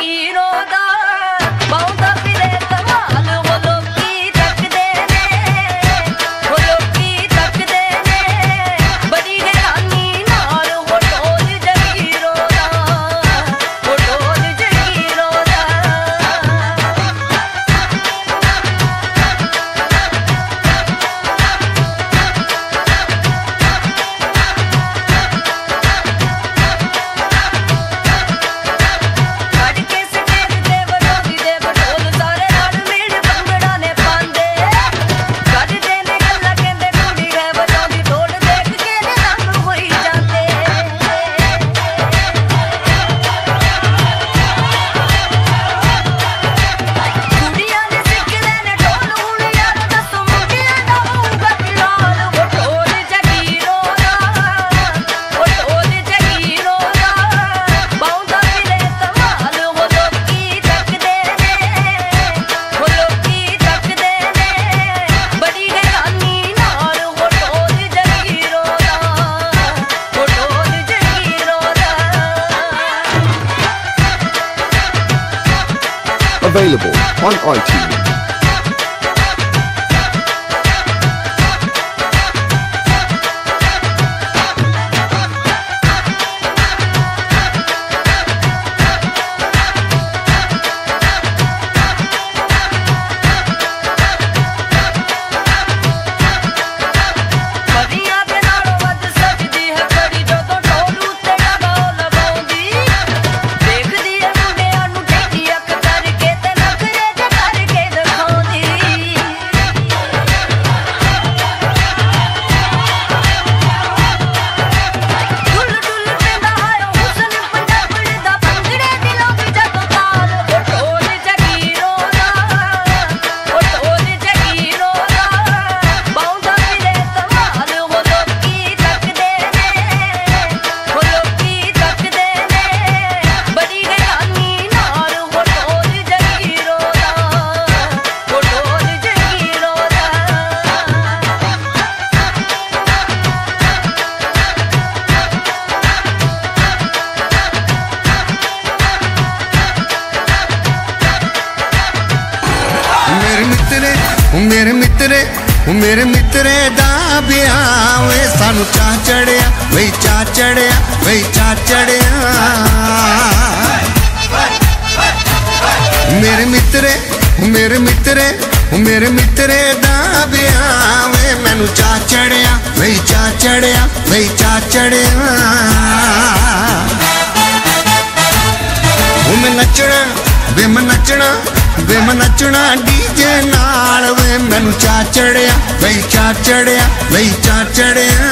जगीरों दा बहुता फिरे कमाल वो लोकी तकदे ने वो लोकी तकदे ने बड़ी हैरानी नाल वो ढोल जगीरों दा वो ढोल जगीरों दा Available on iTunes. मेरे मित्रे दा ब्याह वे सानू चा चढ़िया वही चा चढ़िया वही चा चढ़िया मेरे मित्रे दा ब्याह वे मैनू चा चढ़िया वही चा चढ़िया वही चा चढ़िया मैं नचना वे मैं नचना डीजे नाल वे मैनू चा चढ़िया वही चा चढ़िया वही चा चढ़िया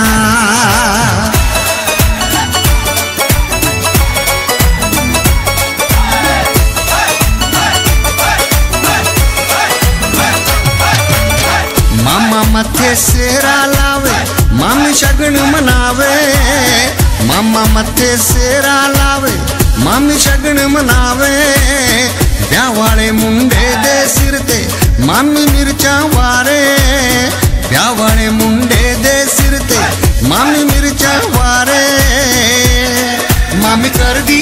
मामा मथे सेरा लावे मामी शगन मनावे मामा मथे सेरा लावे मामी शगन मनावे ब्याह वाले मुंडे दे सिर ते मामी मिर्चा वारे ब्याह वाले मुंडे दे सिर ते मामी मिर्चा वारे मामी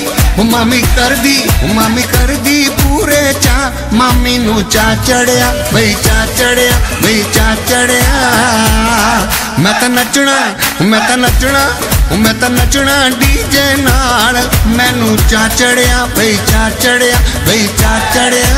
कर दी पूरे चा मामी नू चा चढ़िया वही चा चढ़िया वही चा चढ़िया मैं तो नचना डीजे नाल मैनू चा चढ़िया वही चा चढ़िया वही चा चढ़िया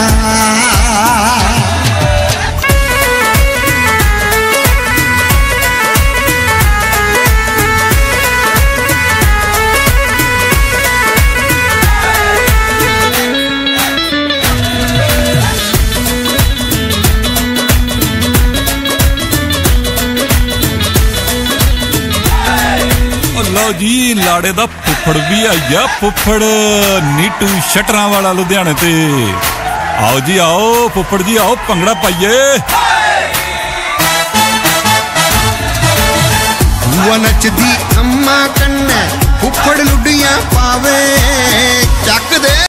लो जी लाड़े दा फुफड़ भी आई आ फुफड़ नीटू शटरा वाला लुधियाने ते आओ जी आओ फुफड़ जी आओ भंगड़ा पाइए बुआ नचदी अम्मा कन्ने फुफड़ लुडियां पावे चक दे।